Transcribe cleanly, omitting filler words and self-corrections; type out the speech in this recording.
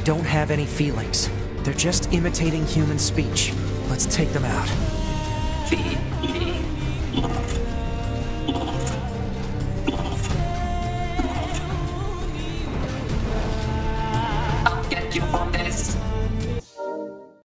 They don't have any feelings. They're just imitating human speech. Let's take them out. I'll get you one day.